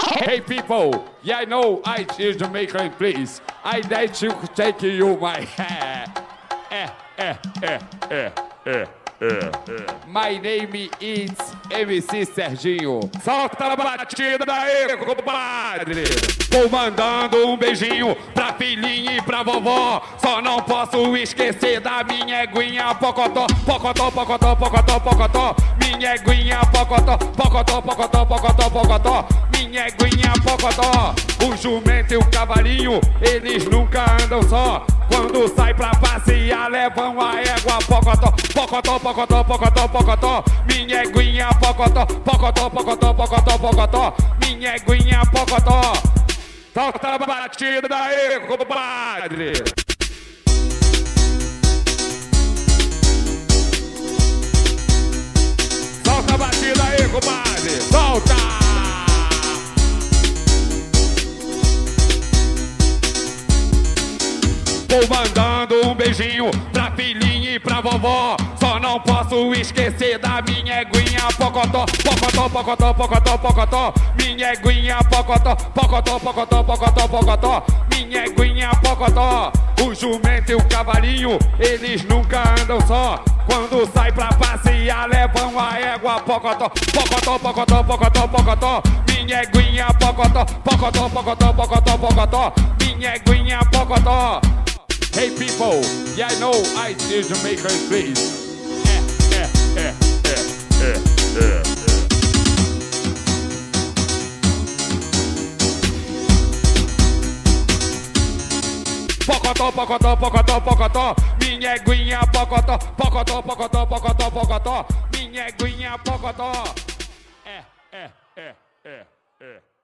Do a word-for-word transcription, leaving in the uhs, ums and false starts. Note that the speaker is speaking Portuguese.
Hey people, yeah, I know I is Jamaican, please. I like to take you my hair. Eh, eh, eh, eh, eh, eh, eh. My name is M C Serginho. Solta a batida aí, compadre. Vou mandando um beijinho pra filhinha e pra vovó. Só não posso esquecer da minha eguinha pocotó, pocotó, pocotó, pocotó, pocotó. Minha eguinha pocotó, pocotó, pocotó, pocotó, pocotó. Minha eguinha pocotó. O jumento e o cavalinho, eles nunca andam só. Quando sai pra passear, levam a égua pocotó, pocotó, pocotó, pocotó, pocotó. Minha eguinha pocotó, pocotó, pocotó, pocotó, pocotó. Minha eguinha pocotó. Solta a batida daí, compadre. Solta a batida aí, compadre. Solta! Vou mandando um beijinho pra filhinha e pra vovó. Só não posso esquecer da minha eguinha pocotó, pocotó, pocotó, pocotó, pocotó. Minha eguinha pocotó, pocotó, pocotó, pocotó, pocotó. Minha eguinha pocotó. O jumento e o cavalinho, eles nunca andam só. Quando sai pra passear, levam a égua pocotó, pocotó, pocotó, pocotó, pocotó. Minha eguinha pocotó, pocotó, pocotó, pocotó, pocotó. Minha eguinha pocotó. Hey people, yeah, I know I is Jamaican, please. Eh, eh, eh, eh, eh, eh, eh. Pocotó, pocotó, pocotó, pocotó. Minha eguinha pocotó, pocotó, pocotó, pocotó, pocotó. Minha eguinha pocotó. Eh, eh, eh, eh, eh.